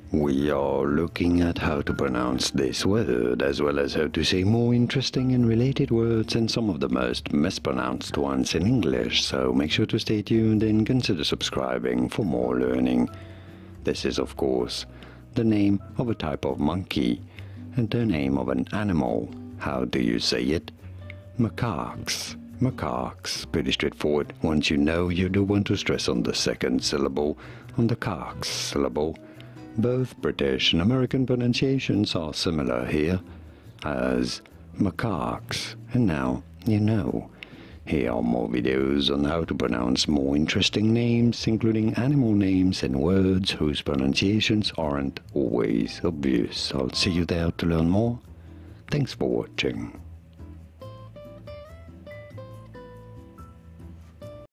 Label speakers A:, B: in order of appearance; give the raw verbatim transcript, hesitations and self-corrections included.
A: We are looking at how to pronounce this word, as well as how to say more interesting and related words and some of the most mispronounced ones in English, so make sure to stay tuned and consider subscribing for more learning. This is, of course, the name of a type of monkey, and the name of an animal. How do you say it? Macaques. Macaques. Pretty straightforward. Once you know, you do want to stress on the second syllable, on the caques syllable. Both British and American pronunciations are similar here, as macaques, and now you know. Here are more videos on how to pronounce more interesting names, including animal names and words whose pronunciations aren't always obvious. I'll see you there to learn more. Thanks for watching.